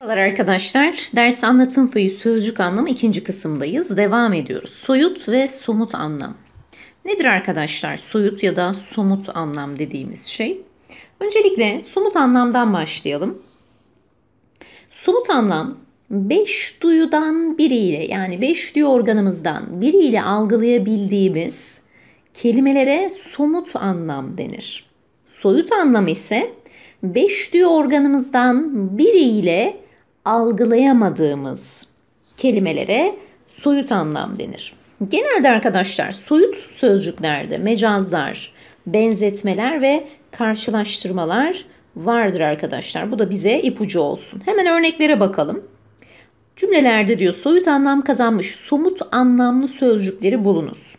Merhabalar arkadaşlar. Ders anlatım föyü sözcük anlamı ikinci kısımdayız. Devam ediyoruz. Soyut ve somut anlam. Nedir arkadaşlar soyut ya da somut anlam dediğimiz şey? Öncelikle somut anlamdan başlayalım. Somut anlam 5 duyudan biriyle yani 5 duyu organımızdan biriyle algılayabildiğimiz kelimelere somut anlam denir. Soyut anlam ise 5 duyu organımızdan biriyle algılayamadığımız kelimelere soyut anlam denir. Genelde arkadaşlar soyut sözcüklerde mecazlar, benzetmeler ve karşılaştırmalar vardır arkadaşlar. Bu da bize ipucu olsun. Hemen örneklere bakalım. Cümlelerde diyor soyut anlam kazanmış somut anlamlı sözcükleri bulunuz.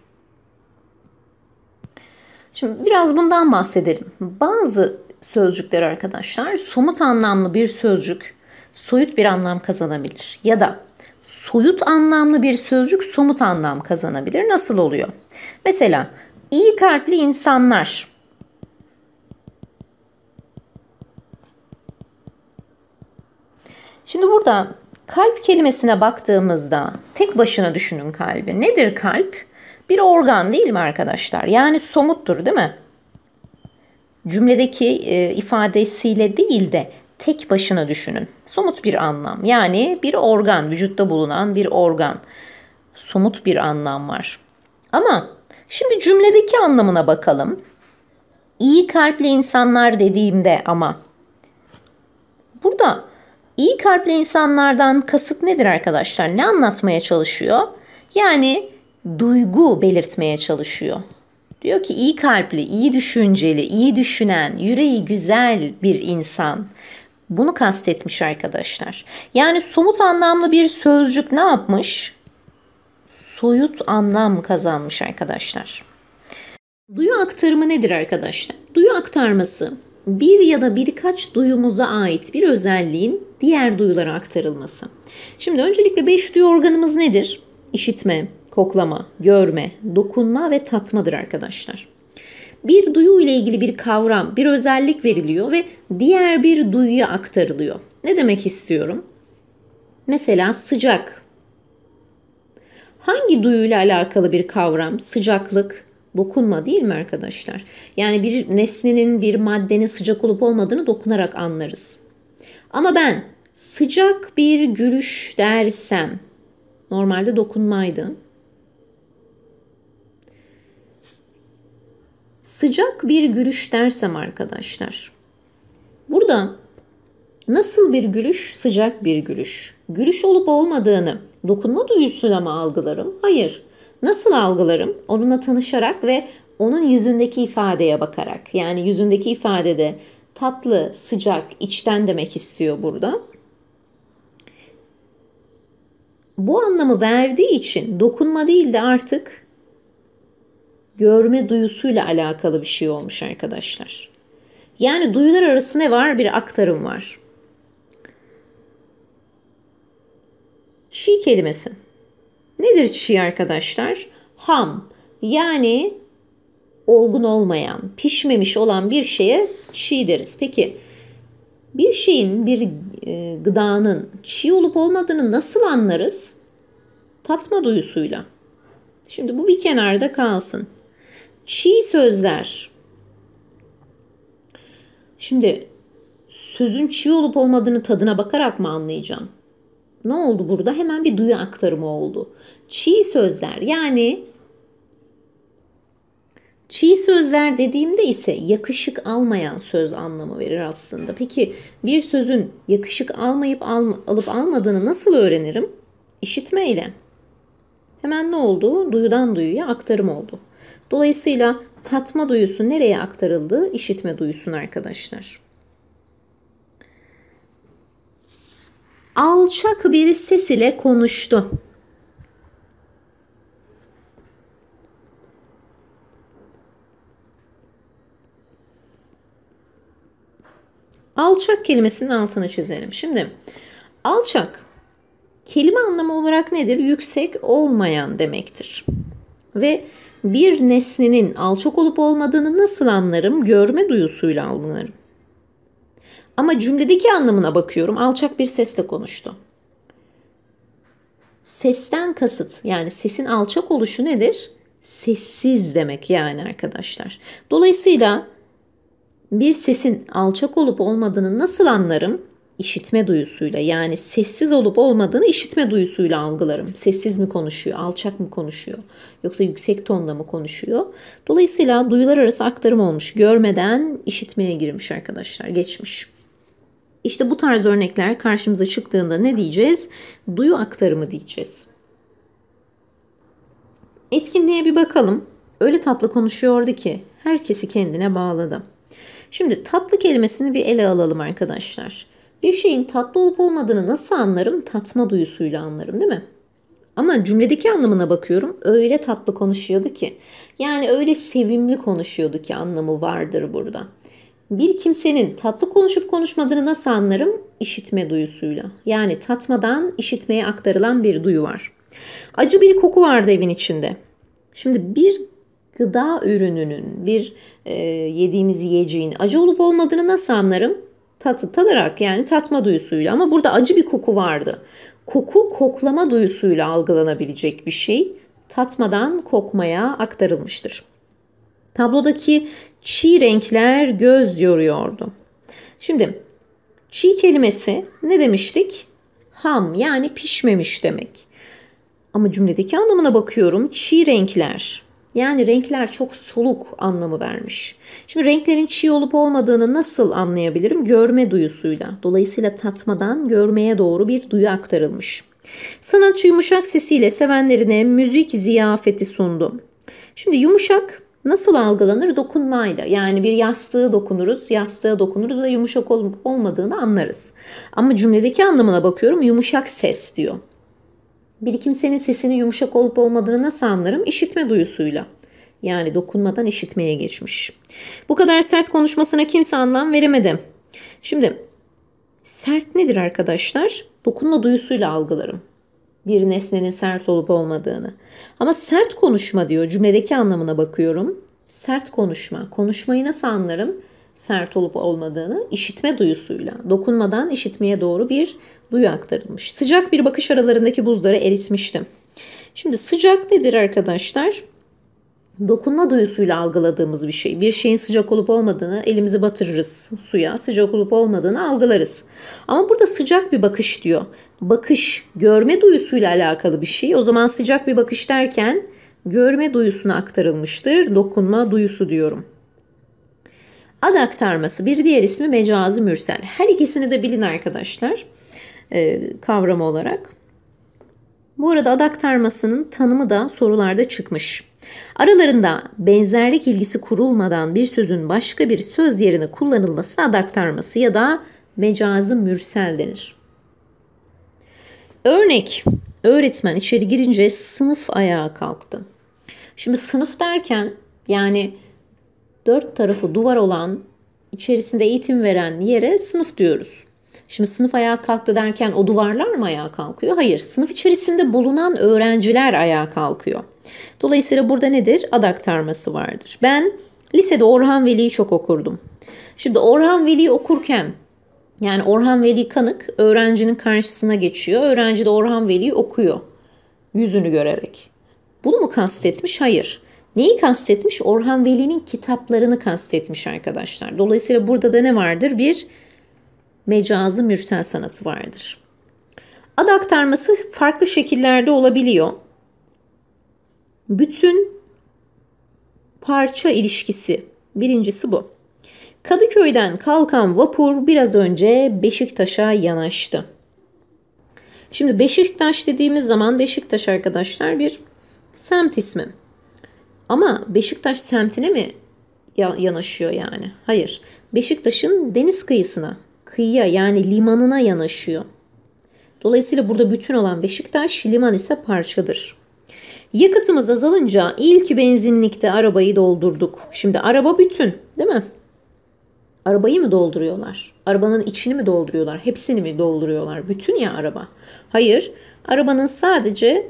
Şimdi biraz bundan bahsedelim. Bazı sözcükler arkadaşlar somut anlamlı bir sözcük soyut bir anlam kazanabilir. Ya da soyut anlamlı bir sözcük somut anlam kazanabilir. Nasıl oluyor? Mesela iyi kalpli insanlar. Şimdi burada kalp kelimesine baktığımızda tek başına düşünün kalbi. Nedir kalp? Bir organ değil mi arkadaşlar? Yani somuttur değil mi? Cümledeki ifadesiyle değil de tek başına düşünün. Somut bir anlam. Yani bir organ, vücutta bulunan bir organ. Somut bir anlam var. Ama şimdi cümledeki anlamına bakalım. İyi kalpli insanlar dediğimde ama burada iyi kalpli insanlardan kasıt nedir arkadaşlar? Ne anlatmaya çalışıyor? Yani duygu belirtmeye çalışıyor. Diyor ki iyi kalpli, iyi düşünceli, iyi düşünen, yüreği güzel bir insan. Bunu kastetmiş arkadaşlar. Yani somut anlamlı bir sözcük ne yapmış? Soyut anlam kazanmış arkadaşlar. Duyu aktarımı nedir arkadaşlar? Duyu aktarması bir ya da birkaç duyumuza ait bir özelliğin diğer duyulara aktarılması. Şimdi öncelikle 5 duyu organımız nedir? İşitme, koklama, görme, dokunma ve tatmadır arkadaşlar. Bir duyu ile ilgili bir kavram, bir özellik veriliyor ve diğer bir duyuya aktarılıyor. Ne demek istiyorum? Mesela sıcak. Hangi duyuyla alakalı bir kavram? Sıcaklık, dokunma değil mi arkadaşlar? Yani bir nesnenin, bir maddenin sıcak olup olmadığını dokunarak anlarız. Ama ben sıcak bir gülüş dersem, normalde dokunmaydı. Sıcak bir gülüş dersem arkadaşlar, burada nasıl bir gülüş? Sıcak bir gülüş. Gülüş olup olmadığını dokunma duyusuyla mı algılarım? Hayır. Nasıl algılarım? Onunla tanışarak ve onun yüzündeki ifadeye bakarak. Yani yüzündeki ifadede tatlı, sıcak, içten demek istiyor burada. Bu anlamı verdiği için dokunma değil de artık görme duyusuyla alakalı bir şey olmuş arkadaşlar. Yani duyular arası ne var? Bir aktarım var. Çiğ kelimesi. Nedir çiğ arkadaşlar? Ham. Yani olgun olmayan, pişmemiş olan bir şeye çiğ deriz. Peki bir şeyin, bir gıdanın çiğ olup olmadığını nasıl anlarız? Tatma duyusuyla. Şimdi bu bir kenarda kalsın. Çiğ sözler. Şimdi sözün çiğ olup olmadığını tadına bakarak mı anlayacağım? Ne oldu burada? Hemen bir duyu aktarımı oldu. Çiğ sözler yani çiğ sözler dediğimde ise yakışık almayan söz anlamı verir aslında. Peki bir sözün yakışık alıp almadığını nasıl öğrenirim? İşitmeyle. Hemen ne oldu? Duyudan duyuya aktarım oldu. Dolayısıyla tatma duyusu nereye aktarıldı? İşitme duyusuna arkadaşlar. Alçak bir ses ile konuştu. Alçak kelimesinin altını çizelim. Şimdi alçak kelime anlamı olarak nedir? Yüksek olmayan demektir. Ve bir nesnenin alçak olup olmadığını nasıl anlarım? Görme duyusuyla anlarım. Ama cümledeki anlamına bakıyorum. Alçak bir sesle konuştu. Sesten kasıt, yani sesin alçak oluşu nedir? Sessiz demek yani arkadaşlar. Dolayısıyla bir sesin alçak olup olmadığını nasıl anlarım? İşitme duyusuyla, yani sessiz olup olmadığını işitme duyusuyla algılarım. Sessiz mi konuşuyor, alçak mı konuşuyor, yoksa yüksek tonla mı konuşuyor? Dolayısıyla duyular arası aktarım olmuş. Görmeden işitmeye girmiş arkadaşlar, geçmiş. İşte bu tarz örnekler karşımıza çıktığında ne diyeceğiz? Duyu aktarımı diyeceğiz. Etkinliğe bir bakalım. Öyle tatlı konuşuyordu ki herkesi kendine bağladı. Şimdi tatlı kelimesini bir ele alalım arkadaşlar. Bir şeyin tatlı olup olmadığını nasıl anlarım? Tatma duyusuyla anlarım, değil mi? Ama cümledeki anlamına bakıyorum. Öyle tatlı konuşuyordu ki. Yani öyle sevimli konuşuyordu ki anlamı vardır burada. Bir kimsenin tatlı konuşup konuşmadığını nasıl anlarım? İşitme duyusuyla. Yani tatmadan işitmeye aktarılan bir duyu var. Acı bir koku vardı evin içinde. Şimdi bir gıda ürününün, bir yediğimiz yiyeceğin acı olup olmadığını nasıl anlarım? Tadarak, yani tatma duyusuyla. Ama burada acı bir koku vardı. Koku koklama duyusuyla algılanabilecek bir şey. Tatmadan kokmaya aktarılmıştır. Tablodaki çiğ renkler göz yoruyordu. Şimdi çiğ kelimesi ne demiştik? Ham, yani pişmemiş demek. Ama cümledeki anlamına bakıyorum. Çiğ renkler, yani renkler çok soluk anlamı vermiş. Şimdi renklerin çiğ olup olmadığını nasıl anlayabilirim? Görme duyusuyla. Dolayısıyla tatmadan görmeye doğru bir duyu aktarılmış. Sanatçı yumuşak sesiyle sevenlerine müzik ziyafeti sundu. Şimdi yumuşak nasıl algılanır? Dokunmayla. Yani bir yastığa dokunuruz ve yumuşak olup olmadığını anlarız. Ama cümledeki anlamına bakıyorum. Yumuşak ses diyor. Bir kimsenin sesinin yumuşak olup olmadığını nasıl anlarım? İşitme duyusuyla. Yani dokunmadan işitmeye geçmiş. Bu kadar sert konuşmasına kimse anlam veremedi. Şimdi sert nedir arkadaşlar? Dokunma duyusuyla algılarım bir nesnenin sert olup olmadığını. Ama sert konuşma diyor. Cümledeki anlamına bakıyorum. Sert konuşma. Konuşmayı nasıl anlarım? Sert olup olmadığını işitme duyusuyla. Dokunmadan işitmeye doğru bir duyu aktarılmış. Sıcak bir bakış aralarındaki buzları eritmiştim. Şimdi sıcak nedir arkadaşlar? Dokunma duyusuyla algıladığımız bir şey. Bir şeyin sıcak olup olmadığını elimizi batırırız suya. Sıcak olup olmadığını algılarız. Ama burada sıcak bir bakış diyor. Bakış görme duyusuyla alakalı bir şey. O zaman sıcak bir bakış derken görme duyusuna aktarılmıştır. Dokunma duyusu diyorum. Ad aktarması, bir diğer ismi mecazi mürsel. Her ikisini de bilin arkadaşlar kavramı olarak. Bu arada ad aktarmasının tanımı da sorularda çıkmış. Aralarında benzerlik ilgisi kurulmadan bir sözün başka bir söz yerine kullanılmasına ad aktarması ya da mecazi mürsel denir. Örnek, öğretmen içeri girince sınıf ayağa kalktı. Şimdi sınıf derken yani dört tarafı duvar olan, içerisinde eğitim veren yere sınıf diyoruz. Şimdi sınıf ayağa kalktı derken o duvarlar mı ayağa kalkıyor? Hayır, sınıf içerisinde bulunan öğrenciler ayağa kalkıyor. Dolayısıyla burada nedir? Ad aktarması vardır. Ben lisede Orhan Veli'yi çok okurdum. Şimdi Orhan Veli'yi okurken, yani Orhan Veli Kanık öğrencinin karşısına geçiyor. Öğrenci de Orhan Veli'yi okuyor yüzünü görerek. Bunu mu kastetmiş? Hayır. Neyi kastetmiş? Orhan Veli'nin kitaplarını kastetmiş arkadaşlar. Dolayısıyla burada da ne vardır? Bir mecazi mürsel sanatı vardır. Ad aktarması farklı şekillerde olabiliyor. Bütün parça ilişkisi. Birincisi bu. Kadıköy'den kalkan vapur biraz önce Beşiktaş'a yanaştı. Şimdi Beşiktaş dediğimiz zaman Beşiktaş arkadaşlar bir semt ismi. Ama Beşiktaş semtine mi yanaşıyor yani? Hayır. Beşiktaş'ın deniz kıyıya yani limanına yanaşıyor. Dolayısıyla burada bütün olan Beşiktaş, liman ise parçadır. Yakıtımız azalınca ilk benzinlikte arabayı doldurduk. Şimdi araba bütün, değil mi? Arabayı mı dolduruyorlar? Arabanın içini mi dolduruyorlar? Hepsini mi dolduruyorlar? Bütün ya araba. Hayır, arabanın sadece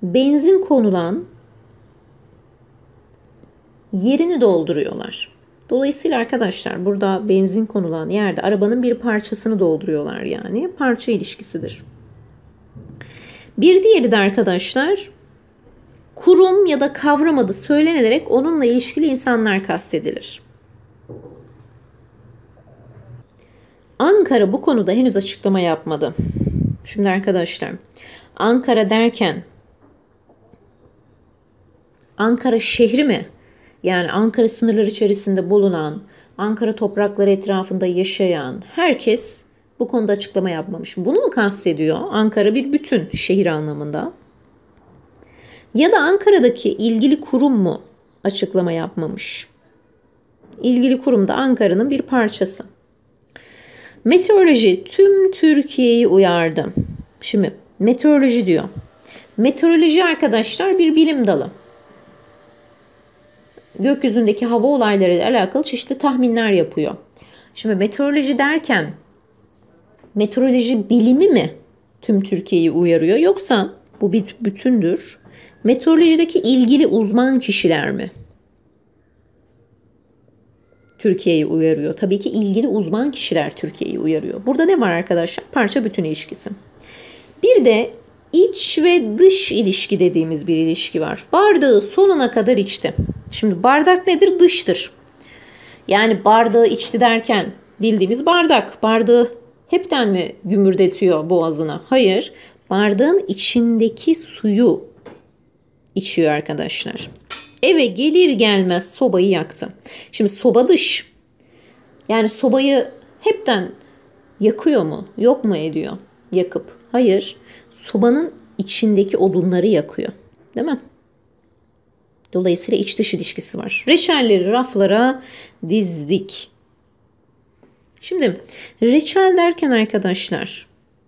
benzin konulan yerini dolduruyorlar. Dolayısıyla arkadaşlar burada benzin konulan yerde arabanın bir parçasını dolduruyorlar yani. Parça ilişkisidir. Bir diğeri de arkadaşlar kurum ya da kavram adı söylenilerek onunla ilişkili insanlar kastedilir. Ankara bu konuda henüz açıklama yapmadı. Şimdi arkadaşlar Ankara derken Ankara şehri mi? Yani Ankara sınırları içerisinde bulunan, Ankara toprakları etrafında yaşayan herkes bu konuda açıklama yapmamış. Bunu mu kastediyor? Ankara bir bütün şehir anlamında. Ya da Ankara'daki ilgili kurum mu açıklama yapmamış? İlgili kurum da Ankara'nın bir parçası. Meteoroloji tüm Türkiye'yi uyardı. Şimdi meteoroloji diyor. Meteoroloji arkadaşlar bir bilim dalı. Gökyüzündeki hava olayları ile alakalı çeşitli tahminler yapıyor. Şimdi meteoroloji derken meteoroloji bilimi mi tüm Türkiye'yi uyarıyor yoksa bu bir bütündür? Meteorolojideki ilgili uzman kişiler mi Türkiye'yi uyarıyor? Tabii ki ilgili uzman kişiler Türkiye'yi uyarıyor. Burada ne var arkadaşlar? Parça bütün ilişkisi. Bir de iç ve dış ilişki dediğimiz bir ilişki var. Bardağı sonuna kadar içti. Şimdi bardak nedir? Dıştır. Yani bardağı içti derken bildiğimiz bardak. Bardağı hepten mi gümürdetiyor boğazına? Hayır. Bardağın içindeki suyu içiyor arkadaşlar. Eve gelir gelmez sobayı yaktı. Şimdi soba dış. Yani sobayı hepten yakıyor mu? Yok mu ediyor? Yakıp. Hayır. Sobanın içindeki odunları yakıyor. Değil mi? Dolayısıyla iç dış ilişkisi var. Reçelleri raflara dizdik. Şimdi reçel derken arkadaşlar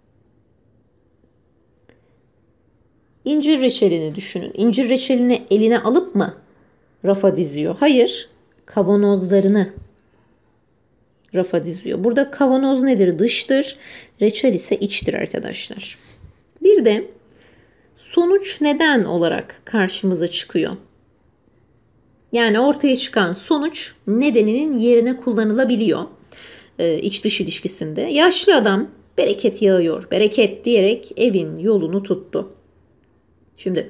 incir reçelini düşünün. İncir reçelini eline alıp mı rafa diziyor? Hayır. Kavanozlarını rafa diziyor. Burada kavanoz nedir? Dıştır. Reçel ise içtir arkadaşlar. Bir de sonuç neden olarak karşımıza çıkıyor. Yani ortaya çıkan sonuç nedeninin yerine kullanılabiliyor iç dış ilişkisinde. Yaşlı adam bereket yağıyor, bereket diyerek evin yolunu tuttu. Şimdi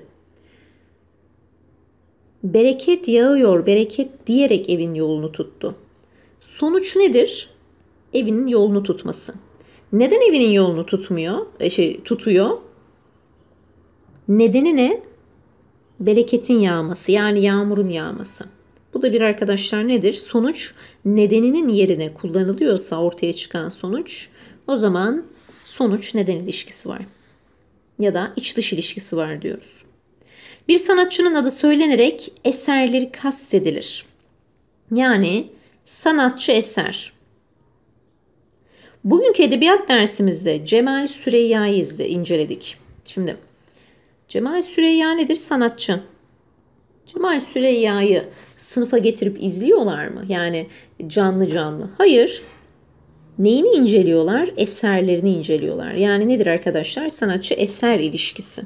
bereket yağıyor, bereket diyerek evin yolunu tuttu. Sonuç nedir? Evinin yolunu tutması. Neden evinin yolunu tutuyor? Nedeni ne? Bereketin yağması yani yağmurun yağması. Bu da bir arkadaşlar nedir? Sonuç nedeninin yerine kullanılıyorsa ortaya çıkan sonuç o zaman sonuç neden ilişkisi var. Ya da iç dış ilişkisi var diyoruz. Bir sanatçının adı söylenerek eserleri kastedilir. Yani sanatçı eser. Bugünkü edebiyat dersimizde Cemal Süreyya'yı inceledik. Şimdi Cemal Süreyya nedir? Sanatçı. Cemal Süreyya'yı sınıfa getirip izliyorlar mı? Yani canlı canlı. Hayır. Neyini inceliyorlar? Eserlerini inceliyorlar. Yani nedir arkadaşlar? Sanatçı eser ilişkisi.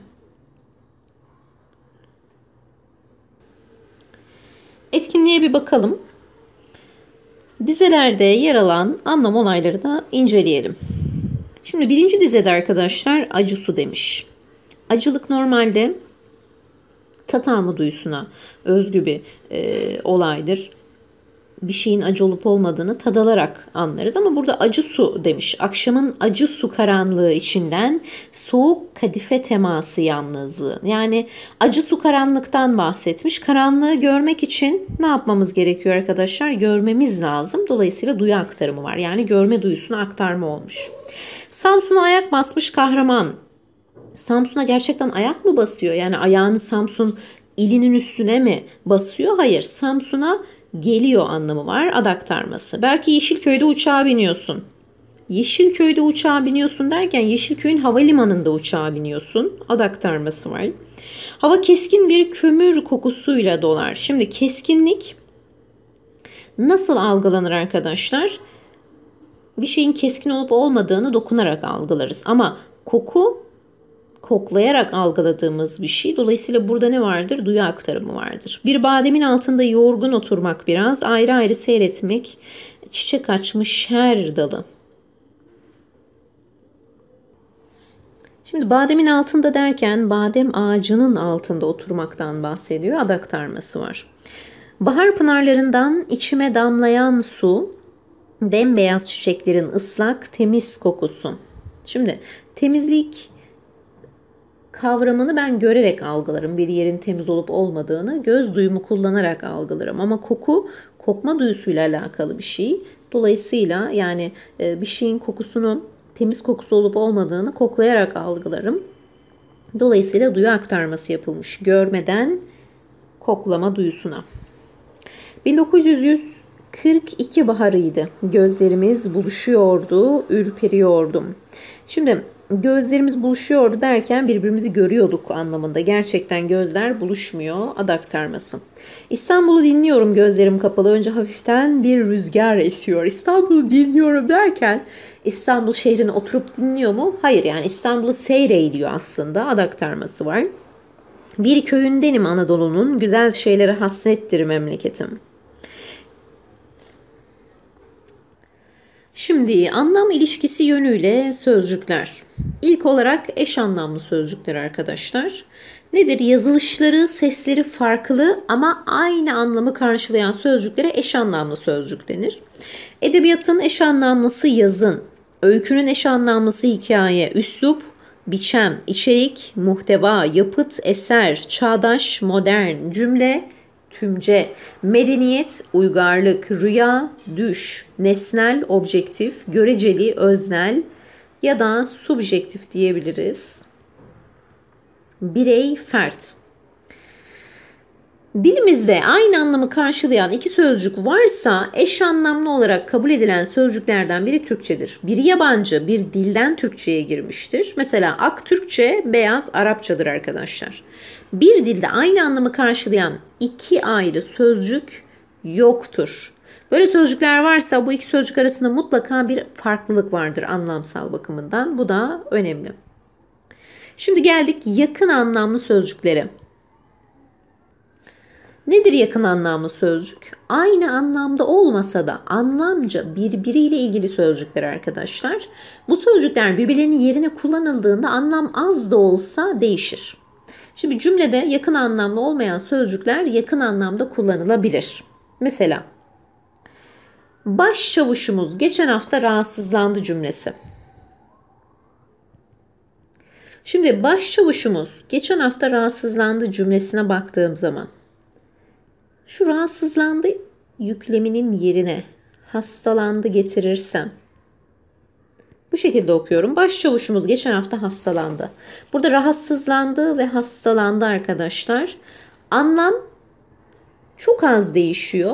Etkinliğe bir bakalım. Dizelerde yer alan anlam olayları da inceleyelim. Şimdi birinci dizede arkadaşlar acı su demiş. Acılık normalde tat alma duyusuna özgü bir olaydır. Bir şeyin acı olup olmadığını tad alarak anlarız. Ama burada acı su demiş. Akşamın acı su karanlığı içinden soğuk kadife teması yalnızlığı. Yani acı su karanlıktan bahsetmiş. Karanlığı görmek için ne yapmamız gerekiyor arkadaşlar? Görmemiz lazım. Dolayısıyla duyu aktarımı var. Yani görme duyusuna aktarma olmuş. Samsun'a ayak basmış kahraman. Samsun'a gerçekten ayak mı basıyor? Yani ayağını Samsun ilinin üstüne mi basıyor? Hayır. Samsun'a geliyor anlamı var. Ad aktarması. Belki Yeşilköy'de uçağa biniyorsun. Yeşilköy'de uçağa biniyorsun derken Yeşilköy'ün havalimanında uçağa biniyorsun. Ad aktarması var. Hava keskin bir kömür kokusuyla dolar. Şimdi keskinlik nasıl algılanır arkadaşlar? Bir şeyin keskin olup olmadığını dokunarak algılarız. Ama koku koklayarak algıladığımız bir şey. Dolayısıyla burada ne vardır? Duyu aktarımı vardır. Bir bademin altında yorgun oturmak biraz, ayrı ayrı seyretmek, çiçek açmış her dalı. Şimdi bademin altında derken badem ağacının altında oturmaktan bahsediyor. Ad aktarması var. Bahar pınarlarından içime damlayan su, bembeyaz çiçeklerin ıslak, temiz kokusu. Şimdi temizlik kavramını ben görerek algılarım. Bir yerin temiz olup olmadığını göz duyumu kullanarak algılarım. Ama koku, kokma duyusuyla alakalı bir şey. Dolayısıyla yani bir şeyin kokusunun temiz kokusu olup olmadığını koklayarak algılarım. Dolayısıyla duyu aktarması yapılmış. Görmeden koklama duyusuna. 1942 baharıydı. Gözlerimiz buluşuyordu, ürperiyordum. Şimdi gözlerimiz buluşuyordu derken birbirimizi görüyorduk anlamında. Gerçekten gözler buluşmuyor. Ad aktarması. İstanbul'u dinliyorum gözlerim kapalı. Önce hafiften bir rüzgar esiyor. İstanbul'u dinliyorum derken İstanbul şehrini oturup dinliyor mu? Hayır, yani İstanbul'u seyrediyor aslında. Ad aktarması var. Bir köyündenim Anadolu'nun, güzel şeylere hasrettir memleketim. Şimdi anlam ilişkisi yönüyle sözcükler. İlk olarak eş anlamlı sözcükler arkadaşlar. Nedir? Yazılışları, sesleri farklı ama aynı anlamı karşılayan sözcüklere eş anlamlı sözcük denir. Edebiyatın eş anlamlısı yazın, öykünün eş anlamlısı hikaye, üslup, biçem, içerik, muhteva, yapıt, eser, çağdaş, modern, cümle, tümce, medeniyet, uygarlık, rüya, düş, nesnel, objektif, göreceli, öznel ya da subjektif diyebiliriz. Birey, fert. Dilimizde aynı anlamı karşılayan iki sözcük varsa eş anlamlı olarak kabul edilen sözcüklerden biri Türkçedir. Biri yabancı, bir dilden Türkçe'ye girmiştir. Mesela ak Türkçe, beyaz Arapçadır arkadaşlar. Bir dilde aynı anlamı karşılayan iki ayrı sözcük yoktur. Böyle sözcükler varsa bu iki sözcük arasında mutlaka bir farklılık vardır anlamsal bakımından. Bu da önemli. Şimdi geldik yakın anlamlı sözcüklere. Nedir yakın anlamlı sözcük? Aynı anlamda olmasa da anlamca birbiriyle ilgili sözcükler arkadaşlar. Bu sözcükler birbirlerinin yerine kullanıldığında anlam az da olsa değişir. Şimdi cümlede yakın anlamlı olmayan sözcükler yakın anlamda kullanılabilir. Mesela başçavuşumuz geçen hafta rahatsızlandı cümlesi. Şimdi başçavuşumuz geçen hafta rahatsızlandı cümlesine baktığım zaman şu rahatsızlandı yükleminin yerine hastalandı getirirsem bu şekilde okuyorum. Başçavuşumuz geçen hafta hastalandı. Burada rahatsızlandı ve hastalandı arkadaşlar. Anlam çok az değişiyor.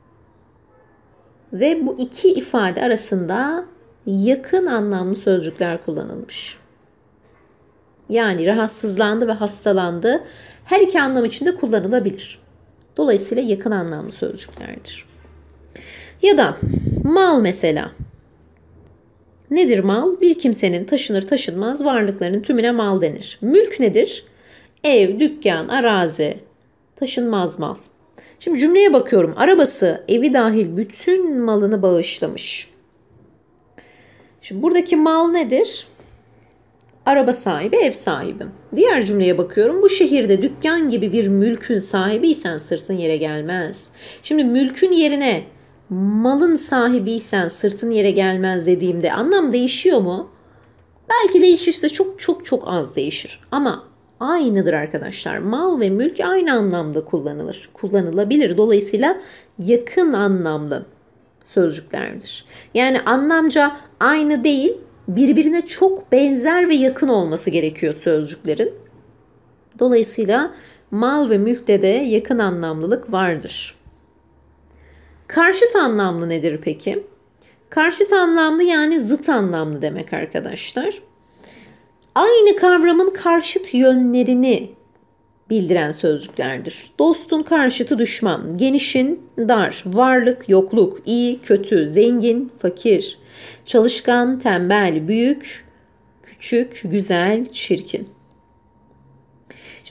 Ve bu iki ifade arasında yakın anlamlı sözcükler kullanılmış. Yani rahatsızlandı ve hastalandı her iki anlam için de kullanılabilir. Dolayısıyla yakın anlamlı sözcüklerdir. Ya da mal mesela. Nedir mal? Bir kimsenin taşınır taşınmaz varlıklarının tümüne mal denir. Mülk nedir? Ev, dükkan, arazi, taşınmaz mal. Şimdi cümleye bakıyorum. Arabası evi dahil bütün malını bağışlamış. Şimdi buradaki mal nedir? Araba sahibi, ev sahibi. Diğer cümleye bakıyorum. Bu şehirde dükkan gibi bir mülkün sahibiysen sırtın yere gelmez. Şimdi mülkün yerine malın sahibiysen sırtın yere gelmez dediğimde anlam değişiyor mu? Belki değişirse çok çok çok az değişir. Ama aynıdır arkadaşlar. Mal ve mülk aynı anlamda kullanılır. Kullanılabilir. Dolayısıyla yakın anlamlı sözcüklerdir. Yani anlamca aynı değil, birbirine çok benzer ve yakın olması gerekiyor sözcüklerin. Dolayısıyla mal ve mülkte de yakın anlamlılık vardır. Karşıt anlamlı nedir peki? Karşıt anlamlı yani zıt anlamlı demek arkadaşlar. Aynı kavramın karşıt yönlerini bildiren sözcüklerdir. Dostun karşıtı düşman, genişin dar, varlık, yokluk, iyi, kötü, zengin, fakir, çalışkan, tembel, büyük, küçük, güzel, çirkin.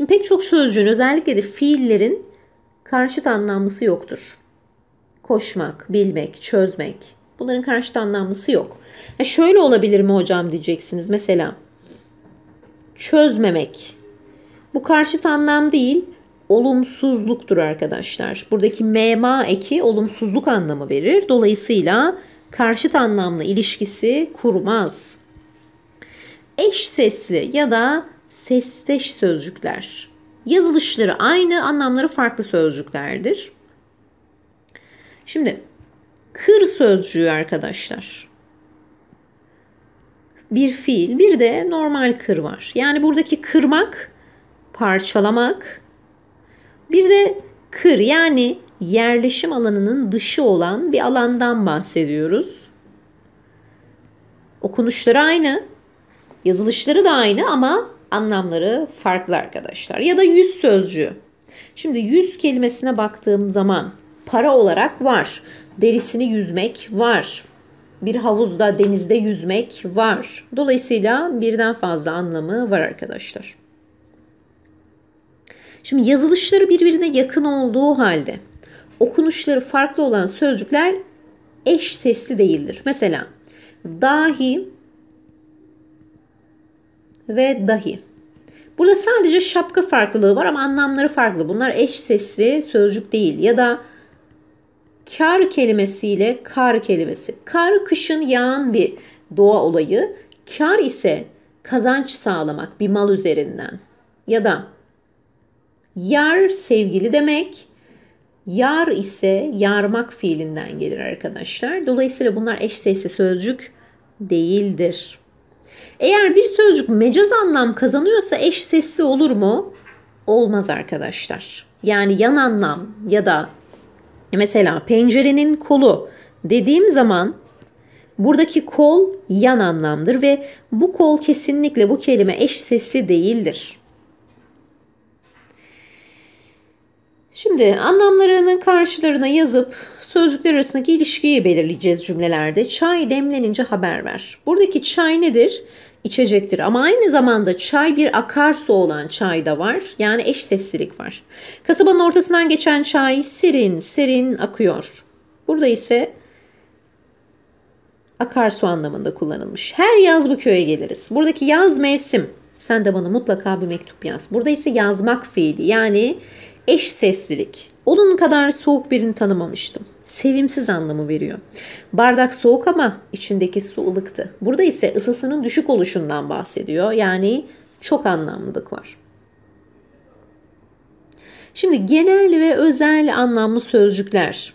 Şimdi pek çok sözcüğün, özellikle de fiillerin karşıt anlamlısı yoktur. Koşmak, bilmek, çözmek. Bunların karşıt anlamlısı yok. Şöyle olabilir mi hocam diyeceksiniz. Mesela çözmemek. Bu karşıt anlam değil, olumsuzluktur arkadaşlar. Buradaki mema eki olumsuzluk anlamı verir. Dolayısıyla karşıt anlamlı ilişkisi kurmaz. Eş sesli ya da sesteş sözcükler. Yazılışları aynı, anlamları farklı sözcüklerdir. Şimdi kır sözcüğü arkadaşlar. Bir fiil, bir de normal kır var. Yani buradaki kırmak, parçalamak, bir de kır yani yerleşim alanının dışı olan bir alandan bahsediyoruz. Okunuşları aynı, yazılışları da aynı ama anlamları farklı arkadaşlar. Ya da yüz sözcüğü. Şimdi yüz kelimesine baktığım zaman para olarak var. Derisini yüzmek var. Bir havuzda, denizde yüzmek var. Dolayısıyla birden fazla anlamı var arkadaşlar. Şimdi yazılışları birbirine yakın olduğu halde okunuşları farklı olan sözcükler eş sesli değildir. Mesela dahi ve dahi. Burada sadece şapka farklılığı var ama anlamları farklı. Bunlar eş sesli sözcük değil. Ya da kar kelimesiyle kar kelimesi. Kar kışın yağan bir doğa olayı. Kar ise kazanç sağlamak bir mal üzerinden. Ya da yar sevgili demek. Yar ise yarmak fiilinden gelir arkadaşlar. Dolayısıyla bunlar eş sesli sözcük değildir. Eğer bir sözcük mecaz anlam kazanıyorsa eş sesli olur mu? Olmaz arkadaşlar. Yani yan anlam ya da mesela pencerenin kolu dediğim zaman buradaki kol yan anlamdır ve bu kol kesinlikle bu kelime eş sesli değildir. Şimdi anlamlarının karşılarına yazıp sözcükler arasındaki ilişkiyi belirleyeceğiz cümlelerde. Çay demlenince haber ver. Buradaki çay nedir? İçecektir. Ama aynı zamanda çay bir akarsu olan çay da var. Yani eş seslilik var. Kasabanın ortasından geçen çay serin serin akıyor. Burada ise akarsu anlamında kullanılmış. Her yaz bu köye geliriz. Buradaki yaz mevsim. Sen de bana mutlaka bir mektup yaz. Burada ise yazmak fiili yani eş seslilik. Onun kadar soğuk birini tanımamıştım. Sevimsiz anlamı veriyor. Bardak soğuk ama içindeki su ılıktı. Burada ise ısısının düşük oluşundan bahsediyor. Yani çok anlamlılık var. Şimdi genel ve özel anlamlı sözcükler.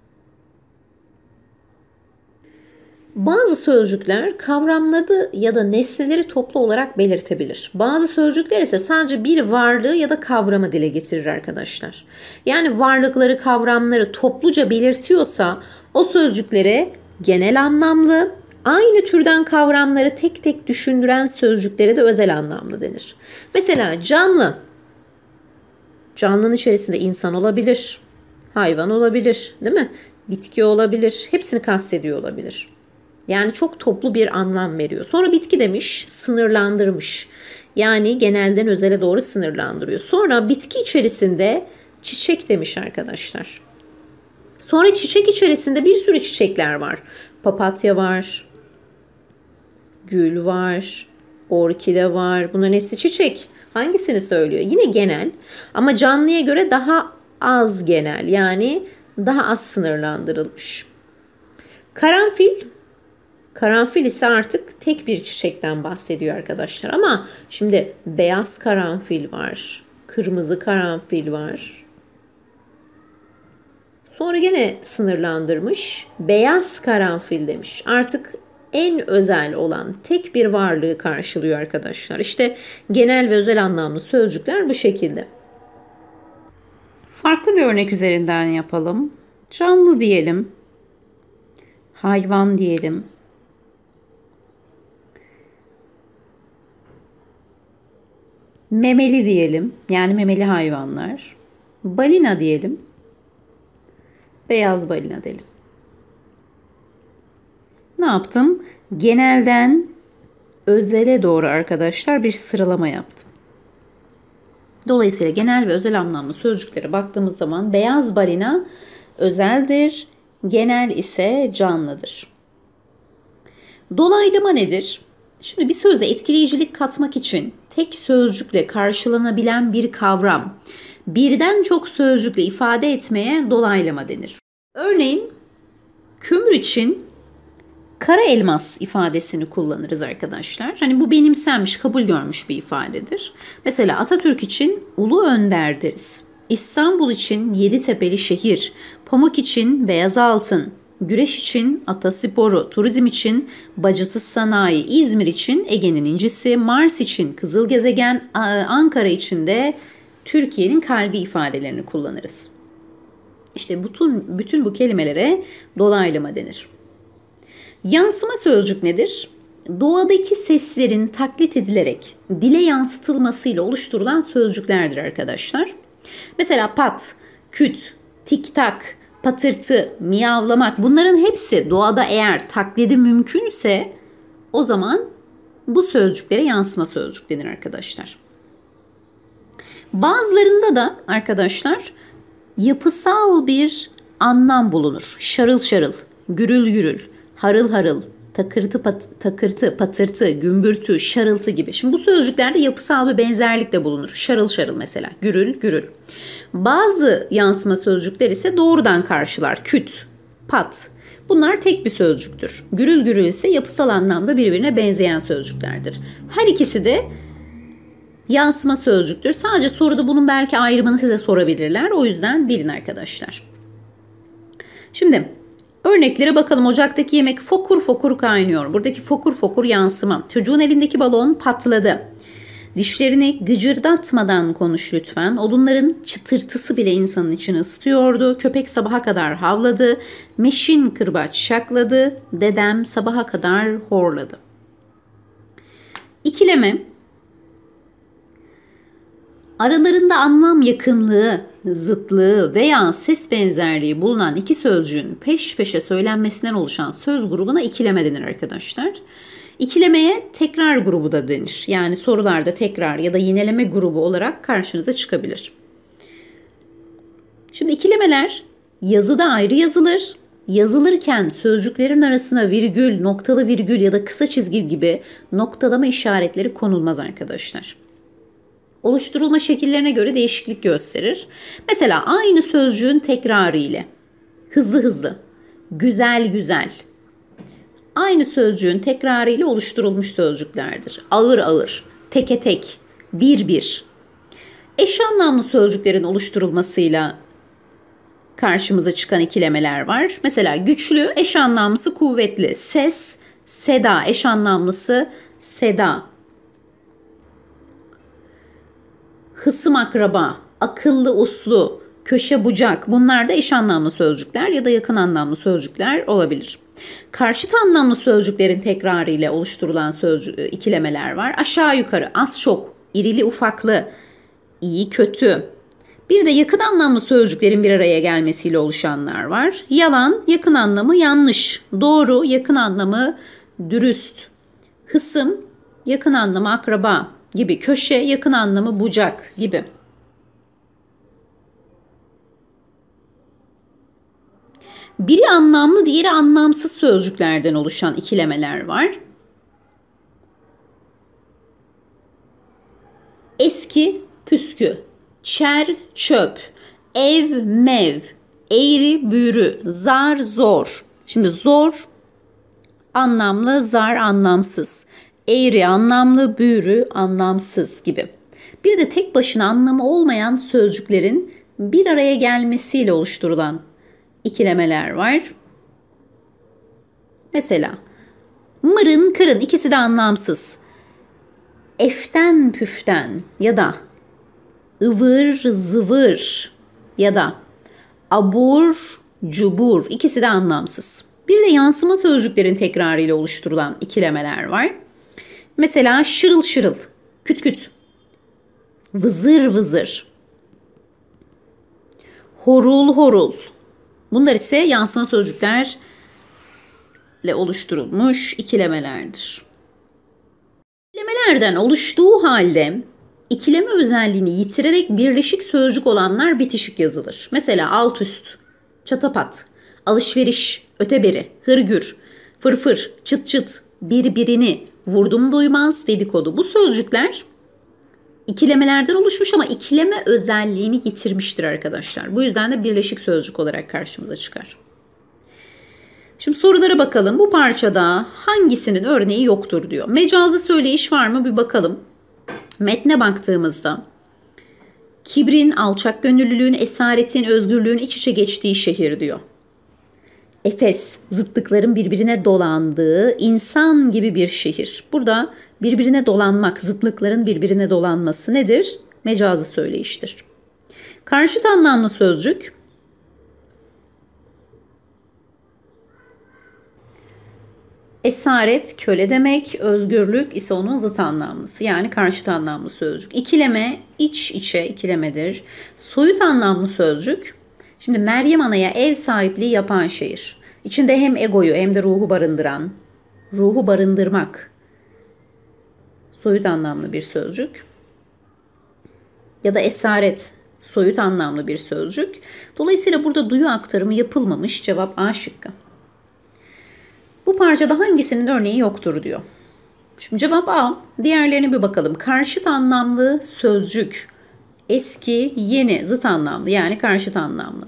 Bazı sözcükler kavramları ya da nesneleri toplu olarak belirtebilir. Bazı sözcükler ise sadece bir varlığı ya da kavramı dile getirir arkadaşlar. Yani varlıkları, kavramları topluca belirtiyorsa o sözcüklere genel anlamlı, aynı türden kavramları tek tek düşündüren sözcüklere de özel anlamlı denir. Mesela canlı. Canlının içerisinde insan olabilir, hayvan olabilir, değil mi? Bitki olabilir, hepsini kastediyor olabilir. Yani çok toplu bir anlam veriyor. Sonra bitki demiş, sınırlandırmış. Yani genelden özele doğru sınırlandırıyor. Sonra bitki içerisinde çiçek demiş arkadaşlar. Sonra çiçek içerisinde bir sürü çiçekler var. Papatya var, gül var, orkide var. Bunların hepsi çiçek. Hangisini söylüyor? Yine genel ama canlıya göre daha az genel. Yani daha az sınırlandırılmış. Karanfil. Karanfil ise artık tek bir çiçekten bahsediyor arkadaşlar. Ama şimdi beyaz karanfil var. Kırmızı karanfil var. Sonra gene sınırlandırmış. Beyaz karanfil demiş. Artık en özel olan tek bir varlığı karşılıyor arkadaşlar. İşte genel ve özel anlamlı sözcükler bu şekilde. Farklı bir örnek üzerinden yapalım. Canlı diyelim. Hayvan diyelim. Memeli diyelim. Yani memeli hayvanlar. Balina diyelim. Beyaz balina diyelim. Ne yaptım? Genelden özele doğru arkadaşlar bir sıralama yaptım. Dolayısıyla genel ve özel anlamlı sözcüklere baktığımız zaman beyaz balina özeldir, genel ise canlıdır. Dolaylama nedir? Şimdi bir söze etkileyicilik katmak için tek sözcükle karşılanabilen bir kavram, birden çok sözcükle ifade etmeye dolaylama denir. Örneğin kömür için kara elmas ifadesini kullanırız arkadaşlar. Hani bu benimsenmiş, kabul görmüş bir ifadedir. Mesela Atatürk için ulu önder deriz. İstanbul için Yeditepe'li şehir, pamuk için beyaz altın, güreş için atasporu, turizm için bacasız sanayi, İzmir için Ege'nin incisi, Mars için kızıl gezegen, Ankara için de Türkiye'nin kalbi ifadelerini kullanırız. İşte bütün bu kelimelere dolaylama denir. Yansıma sözcük nedir? Doğadaki seslerin taklit edilerek dile yansıtılmasıyla oluşturulan sözcüklerdir arkadaşlar. Mesela pat, küt, tik tak, patırtı, miyavlamak, bunların hepsi doğada eğer taklidi mümkünse o zaman bu sözcüklere yansıma sözcük denir arkadaşlar. Bazılarında da arkadaşlar yapısal bir anlam bulunur. Şarıl şarıl, gürül gürül, harıl harıl, takırtı, patırtı, gümbürtü, şarıltı gibi. Şimdi bu sözcüklerde yapısal bir benzerlik de bulunur. Şarıl şarıl mesela, gürül gürül. Bazı yansıma sözcükler ise doğrudan karşılar. Küt, pat. Bunlar tek bir sözcüktür. Gürül gürül ise yapısal anlamda birbirine benzeyen sözcüklerdir. Her ikisi de yansıma sözcüktür. Sadece soruda bunun belki ayrımını size sorabilirler. O yüzden bilin arkadaşlar. Şimdi örneklere bakalım. Ocaktaki yemek fokur fokur kaynıyor. Buradaki fokur fokur yansıma. Çocuğun elindeki balon patladı. Dişlerini gıcırdatmadan konuş lütfen. Odunların çıtırtısı bile insanın içini ısıtıyordu. Köpek sabaha kadar havladı. Meşin kırbaç şakladı. Dedem sabaha kadar horladı. İkileme. Aralarında anlam yakınlığı, zıtlığı veya ses benzerliği bulunan iki sözcüğün peş peşe söylenmesinden oluşan söz grubuna ikileme denir arkadaşlar. İkilemeye tekrar grubu da denir. Yani sorularda tekrar ya da yineleme grubu olarak karşınıza çıkabilir. Şimdi ikilemeler yazıda ayrı yazılır. Yazılırken sözcüklerin arasına virgül, noktalı virgül ya da kısa çizgi gibi noktalama işaretleri konulmaz arkadaşlar. Oluşturulma şekillerine göre değişiklik gösterir. Mesela aynı sözcüğün tekrarı ile hızlı hızlı, güzel güzel, aynı sözcüğün tekrarı ile oluşturulmuş sözcüklerdir. Ağır ağır, teke tek, bir bir. Eş anlamlı sözcüklerin oluşturulmasıyla karşımıza çıkan ikilemeler var. Mesela güçlü eş anlamlısı kuvvetli, ses, seda eş anlamlısı seda. Hısım akraba, akıllı uslu, köşe bucak, bunlar da eş anlamlı sözcükler ya da yakın anlamlı sözcükler olabilir. Karşıt anlamlı sözcüklerin tekrarı ile oluşturulan ikilemeler var. Aşağı yukarı, az çok, irili ufaklı, iyi kötü. Bir de yakın anlamlı sözcüklerin bir araya gelmesiyle oluşanlar var. Yalan, yakın anlamı yanlış. Doğru, yakın anlamı dürüst. Hısım, yakın anlamı akraba gibi. Köşe, yakın anlamı bucak gibi. Biri anlamlı, diğeri anlamsız sözcüklerden oluşan ikilemeler var. Eski, püskü, çer, çöp, ev, mev, eğri, büğrü, zar, zor. Şimdi zor anlamlı, zar anlamsız. Eğri anlamlı, büğrü anlamsız gibi. Bir de tek başına anlamı olmayan sözcüklerin bir araya gelmesiyle oluşturulan ikilemeler var. Mesela mırın kırın, ikisi de anlamsız. Eften püften ya da ıvır zıvır ya da abur cubur, ikisi de anlamsız. Bir de yansıma sözcüklerin tekrarıyla oluşturulan ikilemeler var. Mesela şırıl şırıl, küt küt, vızır vızır, horul horul. Bunlar ise yansıma sözcüklerle oluşturulmuş ikilemelerdir. İkilemelerden oluştuğu halde ikileme özelliğini yitirerek birleşik sözcük olanlar bitişik yazılır. Mesela alt üst, çatapat, alışveriş, öteberi, hırgür, fırfır, çıt çıt, birbirini, vurdum duymaz, dedikodu. Bu sözcükler ikilemelerden oluşmuş ama ikileme özelliğini yitirmiştir arkadaşlar. Bu yüzden de birleşik sözcük olarak karşımıza çıkar. Şimdi sorulara bakalım. Bu parçada hangisinin örneği yoktur diyor. Mecazi söyleyiş var mı bir bakalım. Metne baktığımızda kibrin, alçakgönüllülüğün, esaretin, özgürlüğün iç içe geçtiği şehir diyor. Efes, zıtlıkların birbirine dolandığı insan gibi bir şehir. Burada birbirine dolanmak, zıtlıkların birbirine dolanması nedir? Mecazi söyleyiştir. Karşıt anlamlı sözcük. Esaret köle demek, özgürlük ise onun zıt anlamlısı yani karşıt anlamlı sözcük. İkileme iç içe ikilemedir. Soyut anlamlı sözcük. Şimdi Meryem Ana'ya ev sahipliği yapan şehir. İçinde hem egoyu hem de ruhu barındıran, ruhu barındırmak. Soyut anlamlı bir sözcük. Ya da esaret soyut anlamlı bir sözcük. Dolayısıyla burada duyu aktarımı yapılmamış. Cevap A şıkkı. Bu parçada hangisinin örneği yoktur diyor. Şimdi cevap A. Diğerlerine bir bakalım. Karşıt anlamlı sözcük. Eski, yeni, zıt anlamlı yani karşıt anlamlı.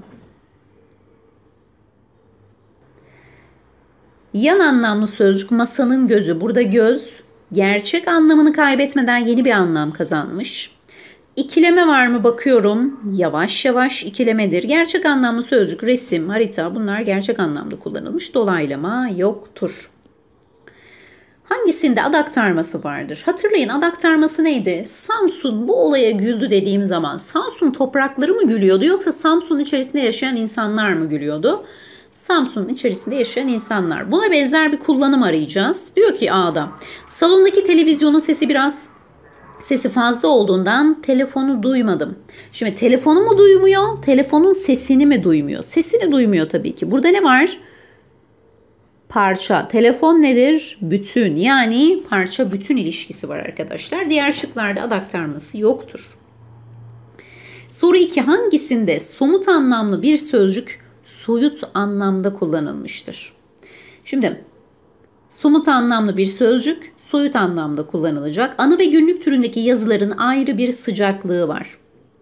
Yan anlamlı sözcük masanın gözü. Burada göz gerçek anlamını kaybetmeden yeni bir anlam kazanmış. İkileme var mı bakıyorum. Yavaş yavaş ikilemedir. Gerçek anlamlı sözcük, resim, harita bunlar gerçek anlamda kullanılmış. Dolaylama yoktur. Hangisinde ad aktarması vardır? Hatırlayın ad aktarması neydi? Samsun bu olaya güldü dediğim zaman Samsun toprakları mı gülüyordu yoksa Samsun içerisinde yaşayan insanlar mı gülüyordu? Samsun'un içerisinde yaşayan insanlar. Buna benzer bir kullanım arayacağız. Diyor ki A'da salondaki televizyonun sesi fazla olduğundan telefonu duymadım. Şimdi telefonu mu duymuyor, telefonun sesini mi duymuyor? Sesini duymuyor tabii ki. Burada ne var? Parça. Telefon nedir? Bütün. Yani parça bütün ilişkisi var arkadaşlar. Diğer şıklarda ad aktarması yoktur. Soru 2. Hangisinde somut anlamlı bir sözcük soyut anlamda kullanılmıştır? Şimdi somut anlamlı bir sözcük soyut anlamda kullanılacak. Anı ve günlük türündeki yazıların ayrı bir sıcaklığı var.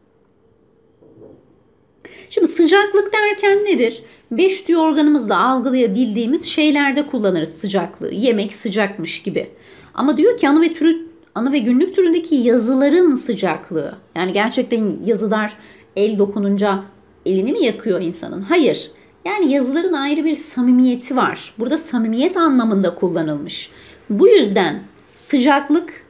Şimdi sıcaklık derken nedir? Beş duyu organımızla algılayabildiğimiz şeylerde kullanırız sıcaklığı. Yemek sıcakmış gibi. Ama diyor ki anı ve günlük türündeki yazıların sıcaklığı. Yani gerçekten yazılar el dokununca elini mi yakıyor insanın? Hayır. Yani yazıların ayrı bir samimiyeti var. Burada samimiyet anlamında kullanılmış. Bu yüzden sıcaklık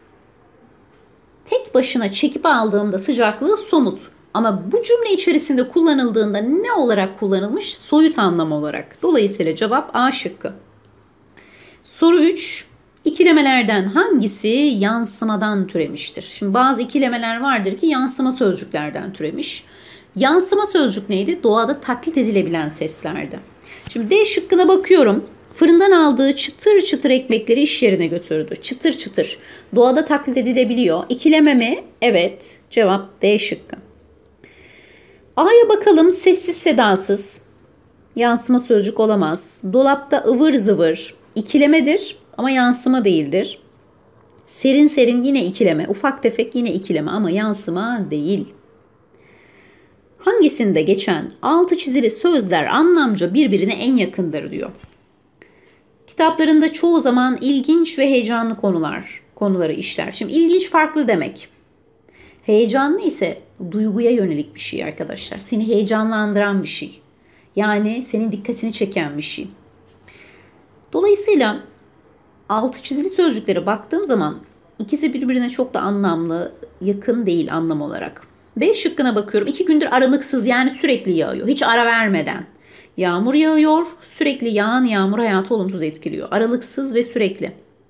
tek başına çekip aldığımda sıcaklığı somut. Ama bu cümle içerisinde kullanıldığında ne olarak kullanılmış? Soyut anlam olarak. Dolayısıyla cevap A şıkkı. Soru 3. İkilemelerden hangisi yansımadan türemiştir? Şimdi bazı ikilemeler vardır ki yansıma sözcüklerden türemiş. Yansıma sözcük neydi? Doğada taklit edilebilen seslerdi. Şimdi D şıkkına bakıyorum. Fırından aldığı çıtır çıtır ekmekleri iş yerine götürdü. Çıtır çıtır. Doğada taklit edilebiliyor. İkileme mi? Evet. Cevap D şıkkı. A'ya bakalım. Sessiz sedasız. Yansıma sözcük olamaz. Dolapta ıvır zıvır. İkilemedir ama yansıma değildir. Serin serin yine ikileme. Ufak tefek yine ikileme ama yansıma değil. Hangisinde geçen altı çizili sözler anlamca birbirine en yakındır diyor. Kitaplarında çoğu zaman ilginç ve heyecanlı konuları işler. Şimdi ilginç farklı demek. Heyecanlı ise duyguya yönelik bir şey arkadaşlar. Seni heyecanlandıran bir şey. Yani senin dikkatini çeken bir şey. Dolayısıyla altı çizili sözcüklere baktığım zaman ikisi birbirine çok da anlamlı, yakın değil anlam olarak. B şıkkına bakıyorum. 2 gündür aralıksız yani sürekli yağıyor. Hiç ara vermeden. Yağmur yağıyor. Sürekli yağan yağmur hayatı olumsuz etkiliyor. Aralıksız ve sürekli.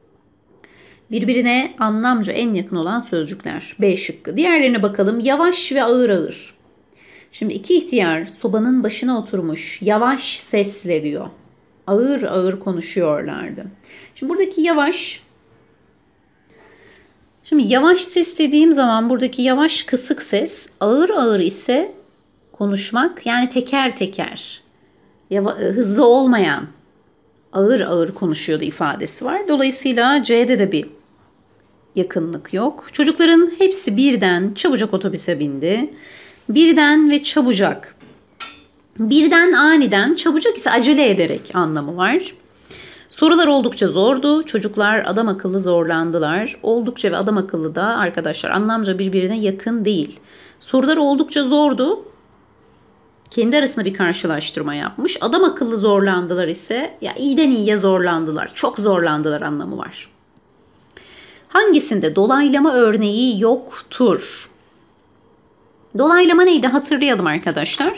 Birbirine anlamca en yakın olan sözcükler. B şıkkı. Diğerlerine bakalım. Yavaş ve ağır ağır. Şimdi iki ihtiyar sobanın başına oturmuş. Yavaş sesle diyor. Ağır ağır konuşuyorlardı. Şimdi buradaki yavaş Şimdi yavaş ses dediğim zaman buradaki yavaş kısık ses, ağır ağır ise konuşmak, yani teker teker, hızlı olmayan, ağır ağır konuşuyordu ifadesi var. Dolayısıyla C'de de bir yakınlık yok. Çocukların hepsi birden çabucak otobüse bindi. Birden ve çabucak. Birden aniden, çabucak ise acele ederek anlamı var. Sorular oldukça zordu. Çocuklar adam akıllı zorlandılar. Oldukça ve adam akıllı da arkadaşlar anlamca birbirine yakın değil. Sorular oldukça zordu. Kendi arasında bir karşılaştırma yapmış. Adam akıllı zorlandılar ise ya iyiden iyiye zorlandılar. Çok zorlandılar anlamı var. Hangisinde dolaylama örneği yoktur? Dolaylama neydi hatırlayalım arkadaşlar.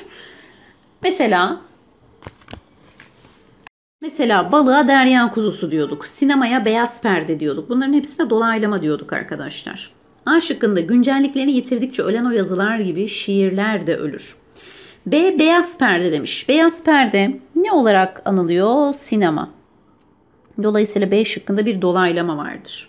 Mesela balığa derya kuzusu diyorduk. Sinemaya beyaz perde diyorduk. Bunların hepsine dolaylama diyorduk arkadaşlar. A şıkkında güncelliklerini yitirdikçe ölen o yazılar gibi şiirler de ölür. B beyaz perde demiş. Beyaz perde ne olarak anılıyor? Sinema. Dolayısıyla B şıkkında bir dolaylama vardır.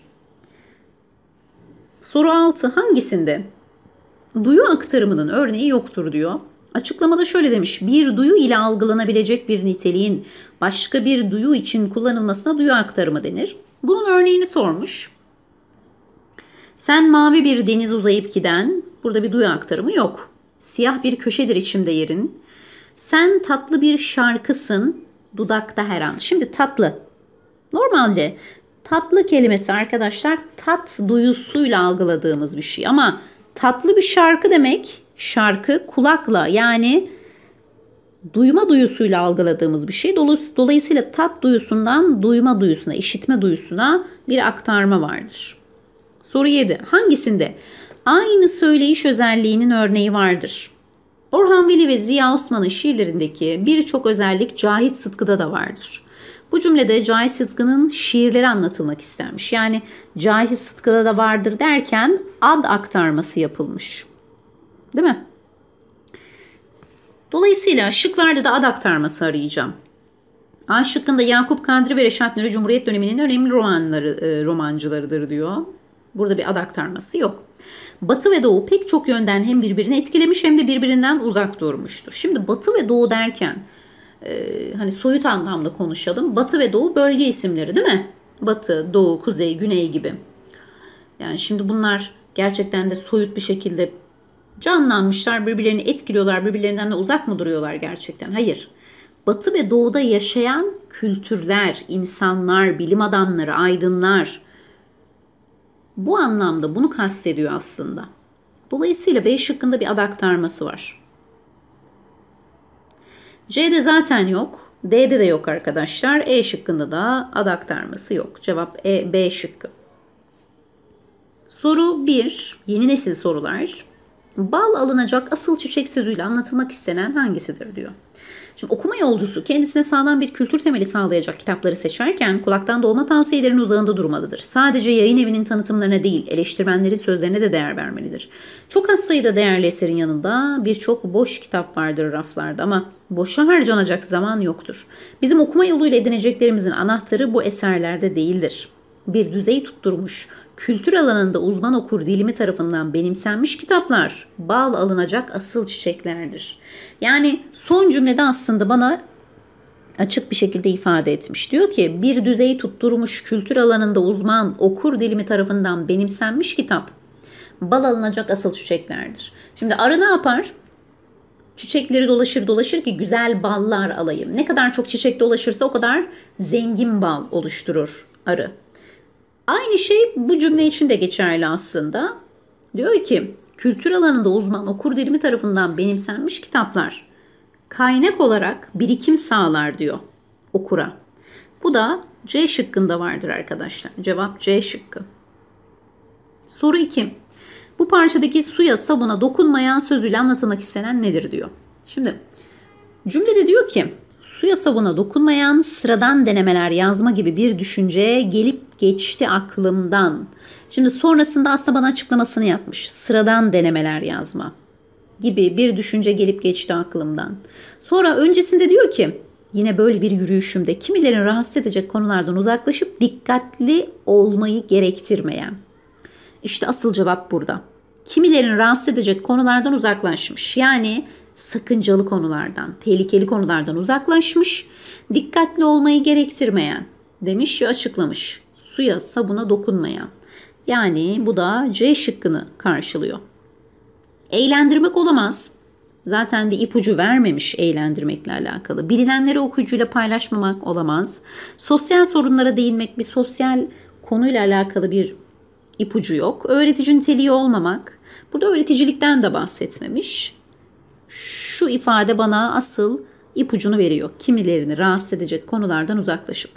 Soru 6 hangisinde duyu aktarımının örneği yoktur diyor. Açıklamada şöyle demiş. Bir duyu ile algılanabilecek bir niteliğin başka bir duyu için kullanılmasına duyu aktarımı denir. Bunun örneğini sormuş. Sen mavi bir deniz uzayıp giden, burada bir duyu aktarımı yok. Siyah bir köşedir içimde yerin. Sen tatlı bir şarkısın, dudakta her an. Şimdi tatlı. Normalde tatlı kelimesi arkadaşlar tat duyusuyla algıladığımız bir şey. Ama tatlı bir şarkı demek, şarkı kulakla yani duyma duyusuyla algıladığımız bir şey. Dolayısıyla tat duyusundan duyma duyusuna, işitme duyusuna bir aktarma vardır. Soru 7. Hangisinde aynı söyleyiş özelliğinin örneği vardır? Orhan Veli ve Ziya Osman'ın şiirlerindeki birçok özellik Cahit Sıtkı'da da vardır. Bu cümlede Cahit Sıtkı'nın şiirleri anlatılmak istenmiş. Yani Cahit Sıtkı'da da vardır derken ad aktarması yapılmış. Değil mi? Dolayısıyla şıklarda da ad aktarması arayacağım. A şıkkında Yakup Kadri ve Reşat Nuri Cumhuriyet döneminin önemli romancılarıdır diyor. Burada bir ad aktarması yok. Batı ve Doğu pek çok yönden hem birbirini etkilemiş hem de birbirinden uzak durmuştur. Şimdi Batı ve Doğu derken hani soyut anlamda konuşalım. Batı ve Doğu bölge isimleri değil mi? Batı, Doğu, Kuzey, Güney gibi. Yani şimdi bunlar gerçekten de soyut bir şekilde canlanmışlar, birbirlerini etkiliyorlar, birbirlerinden de uzak mı duruyorlar gerçekten? Hayır. Batı ve Doğu'da yaşayan kültürler, insanlar, bilim adamları, aydınlar bu anlamda bunu kastediyor aslında. Dolayısıyla B şıkkında bir ad aktarması var. C'de zaten yok. D'de de yok arkadaşlar. E şıkkında da ad aktarması yok. Cevap B şıkkı. Soru 1. Yeni nesil sorular. Bal alınacak asıl çiçek sözüyle anlatılmak istenen hangisidir diyor. Şimdi okuma yolcusu kendisine sağlam bir kültür temeli sağlayacak kitapları seçerken kulaktan dolma tavsiyelerin uzağında durmalıdır. Sadece yayın evinin tanıtımlarına değil, eleştirmenlerin sözlerine de değer vermelidir. Çok az sayıda değerli eserin yanında birçok boş kitap vardır raflarda ama boşa harcanacak zaman yoktur. Bizim okuma yoluyla edineceklerimizin anahtarı bu eserlerde değildir. Bir düzey tutturmuş, kültür alanında uzman okur dilimi tarafından benimsenmiş kitaplar bal alınacak asıl çiçeklerdir. Yani son cümlede aslında bana açık bir şekilde ifade etmiş. Diyor ki bir düzey tutturmuş kültür alanında uzman okur dilimi tarafından benimsenmiş kitap bal alınacak asıl çiçeklerdir. Şimdi arı ne yapar? Çiçekleri dolaşır ki güzel ballar alayım. Ne kadar çok çiçek dolaşırsa o kadar zengin bal oluşturur arı. Aynı şey bu cümle için de geçerli aslında. Diyor ki kültür alanında uzman okur dilimi tarafından benimsenmiş kitaplar kaynak olarak birikim sağlar diyor okura. Bu da C şıkkında vardır arkadaşlar. Cevap C şıkkı. Soru 2. Bu parçadaki suya sabuna dokunmayan sözüyle anlatılmak istenen nedir diyor. Şimdi cümlede diyor ki suya sabuna dokunmayan sıradan denemeler yazma gibi bir düşünce gelip geçti aklımdan. Şimdi sonrasında aslında bana açıklamasını yapmış. Sıradan denemeler yazma gibi bir düşünce gelip geçti aklımdan. Sonra öncesinde diyor ki yine böyle bir yürüyüşümde kimilerin rahatsız edecek konulardan uzaklaşıp dikkatli olmayı gerektirmeyen İşte asıl cevap burada. Kimilerini rahatsız edecek konulardan uzaklaşmış. Yani sakıncalı konulardan, tehlikeli konulardan uzaklaşmış. Dikkatli olmayı gerektirmeyen demiş ve açıklamış. Suya, sabuna dokunmayan. Yani bu da C şıkkını karşılıyor. Eğlendirmek olamaz. Zaten bir ipucu vermemiş eğlendirmekle alakalı. Bilinenleri okuyucuyla paylaşmamak olamaz. Sosyal sorunlara değinmek, bir sosyal konuyla alakalı bir ipucu yok. Öğretici niteliği olmamak. Burada öğreticilikten de bahsetmemiş. Şu ifade bana asıl ipucunu veriyor. Kimilerini rahatsız edecek konulardan uzaklaşıp.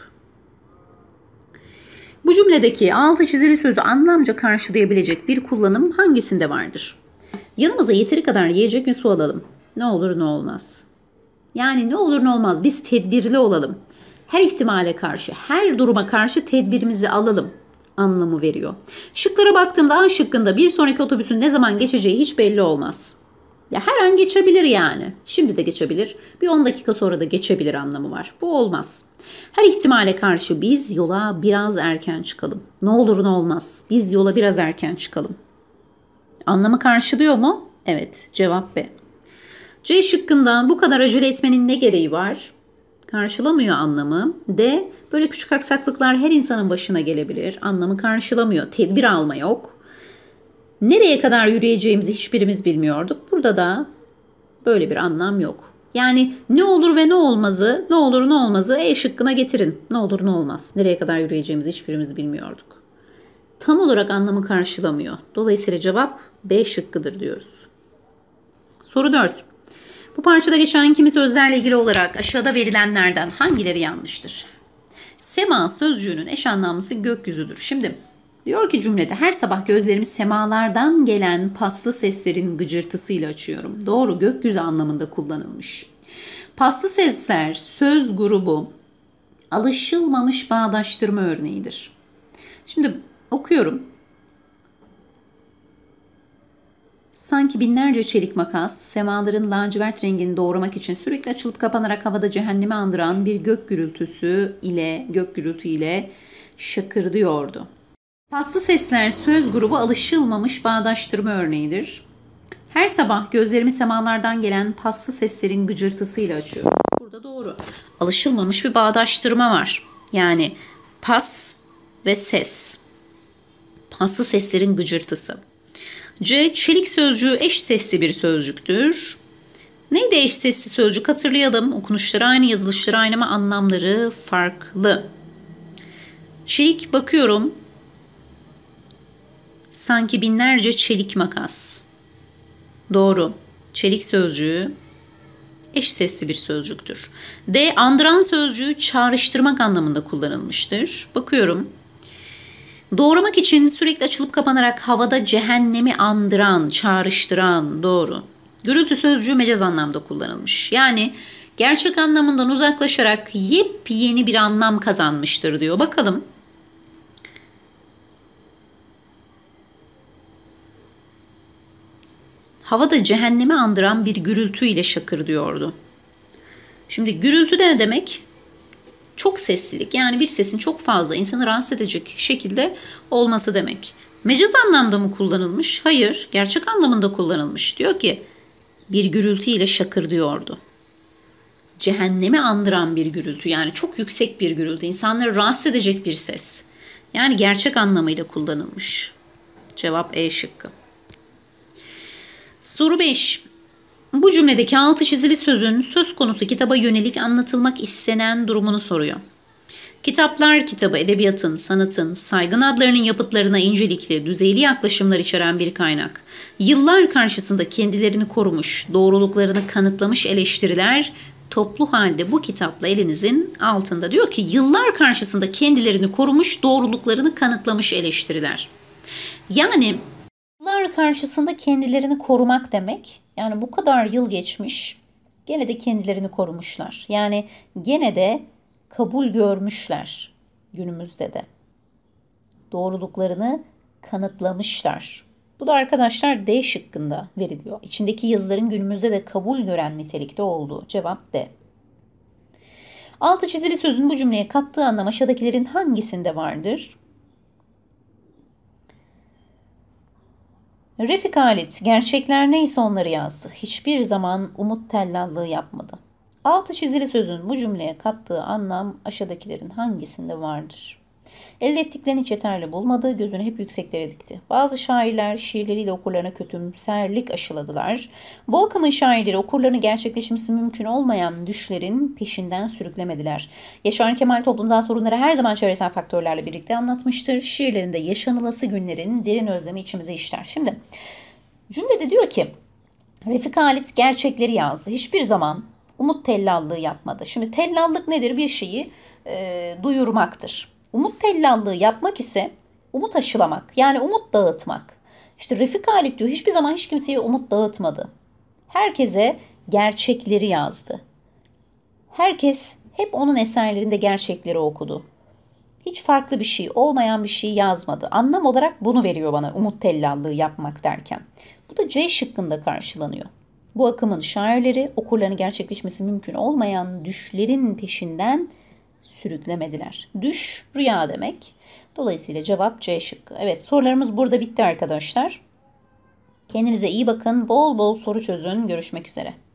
Bu cümledeki altı çizili sözü anlamca karşılayabilecek bir kullanım hangisinde vardır? Yanımıza yeteri kadar yiyecek ve su alalım. Ne olur ne olmaz. Yani ne olur ne olmaz biz tedbirli olalım. Her ihtimale karşı, her duruma karşı tedbirimizi alalım anlamı veriyor. Şıklara baktığımda A şıkkında bir sonraki otobüsün ne zaman geçeceği hiç belli olmaz. Ya her an geçebilir yani. Şimdi de geçebilir. Bir 10 dakika sonra da geçebilir anlamı var. Bu olmaz. Her ihtimale karşı biz yola biraz erken çıkalım. Ne olur ne olmaz. Biz yola biraz erken çıkalım. Anlamı karşılıyor mu? Evet. Cevap B. C şıkkında bu kadar acele etmenin ne gereği var? Karşılamıyor anlamı. D. Böyle küçük aksaklıklar her insanın başına gelebilir. Anlamı karşılamıyor. Tedbir alma yok. Nereye kadar yürüyeceğimizi hiçbirimiz bilmiyorduk. Burada da böyle bir anlam yok. Yani ne olur ve ne olmazı, ne olur ne olmazı E şıkkına getirin. Ne olur ne olmaz. Nereye kadar yürüyeceğimizi hiçbirimiz bilmiyorduk. Tam olarak anlamı karşılamıyor. Dolayısıyla cevap B şıkkıdır diyoruz. Soru 4. Bu parçada geçen kimi sözlerle ilgili olarak aşağıda verilenlerden hangileri yanlıştır? Sema sözcüğünün eş anlamlısı gökyüzüdür. Şimdi diyor ki cümlede her sabah gözlerimi semalardan gelen paslı seslerin gıcırtısıyla açıyorum. Doğru, gökyüzü anlamında kullanılmış. Paslı sesler söz grubu alışılmamış bağdaştırma örneğidir. Şimdi okuyorum. Sanki binlerce çelik makas, semaların lacivert rengini doğramak için sürekli açılıp kapanarak havada cehennemi andıran bir gök gürültü ile şakırdıyordu. Paslı sesler söz grubu alışılmamış bağdaştırma örneğidir. Her sabah gözlerimi semalardan gelen paslı seslerin gıcırtısıyla açıyorum. Burada doğru. Alışılmamış bir bağdaştırma var. Yani pas ve ses. Paslı seslerin gıcırtısı. C. Çelik sözcüğü eş sesli bir sözcüktür. Neydi eş sesli sözcük hatırlayalım. Okunuşları aynı, yazılışları aynı ama anlamları farklı. Çelik bakıyorum. Sanki binlerce çelik makas. Doğru. Çelik sözcüğü eş sesli bir sözcüktür. D. Andıran sözcüğü çağrıştırmak anlamında kullanılmıştır. Bakıyorum. Doğramak için sürekli açılıp kapanarak havada cehennemi andıran, çağrıştıran. Doğru. Gürültü sözcüğü mecaz anlamda kullanılmış. Yani gerçek anlamından uzaklaşarak yepyeni bir anlam kazanmıştır diyor. Bakalım. Havada cehennemi andıran bir gürültü ile şakır diyordu. Şimdi gürültü de ne demek? Çok seslilik, yani bir sesin çok fazla insanı rahatsız edecek şekilde olması demek. Mecaz anlamda mı kullanılmış? Hayır, gerçek anlamında kullanılmış. Diyor ki bir gürültü ile şakır diyordu. Cehennemi andıran bir gürültü, yani çok yüksek bir gürültü, insanları rahatsız edecek bir ses. Yani gerçek anlamıyla kullanılmış. Cevap E şıkkı. Soru 5. Bu cümledeki altı çizili sözün söz konusu kitaba yönelik anlatılmak istenen durumunu soruyor. Kitaplar kitabı edebiyatın, sanatın, saygın adlarının yapıtlarına incelikli, düzeyli yaklaşımlar içeren bir kaynak. Yıllar karşısında kendilerini korumuş, doğruluklarını kanıtlamış eleştiriler toplu halde bu kitapla elinizin altında. Diyor ki yıllar karşısında kendilerini korumuş, doğruluklarını kanıtlamış eleştiriler. Yani yıllar karşısında kendilerini korumak demek. Yani bu kadar yıl geçmiş, gene de kendilerini korumuşlar. Yani gene de kabul görmüşler günümüzde de. Doğruluklarını kanıtlamışlar. Bu da arkadaşlar D şıkkında veriliyor. İçindeki yazıların günümüzde de kabul gören nitelikte olduğu. Cevap D. Altı çizili sözün bu cümleye kattığı anlam aşağıdakilerin hangisinde vardır? Refik Halit, gerçekler neyse onları yazdı. Hiçbir zaman umut tellallığı yapmadı. Altı çizili sözün bu cümleye kattığı anlam aşağıdakilerin hangisinde vardır? Elde ettiklerini hiç yeterli bulmadı, gözünü hep yükseklere dikti. Bazı şairler şiirleriyle okurlarına kötümserlik aşıladılar. Bu akımın şairleri okurlarını gerçekleşmesi mümkün olmayan düşlerin peşinden sürüklemediler. Yaşar Kemal toplumsal sorunları her zaman çevresel faktörlerle birlikte anlatmıştır. Şiirlerinde yaşanılası günlerin derin özlemi içimize işler. Şimdi cümlede diyor ki Refik Halit gerçekleri yazdı. Hiçbir zaman umut tellallığı yapmadı. Şimdi tellallık nedir? Bir şeyi duyurmaktır. Umut tellallığı yapmak ise umut aşılamak. Yani umut dağıtmak. İşte Refik Halit diyor hiçbir zaman hiç kimseye umut dağıtmadı. Herkese gerçekleri yazdı. Herkes hep onun eserlerinde gerçekleri okudu. Hiç farklı bir şey, olmayan bir şey yazmadı. Anlam olarak bunu veriyor bana umut tellallığı yapmak derken. Bu da C şıkkında karşılanıyor. Bu akımın şairleri okurlarını gerçekleşmesi mümkün olmayan düşlerin peşinden sürüklemediler. Düş, rüya demek. Dolayısıyla cevap C şıkkı. Evet, sorularımız burada bitti arkadaşlar. Kendinize iyi bakın. Bol bol soru çözün. Görüşmek üzere.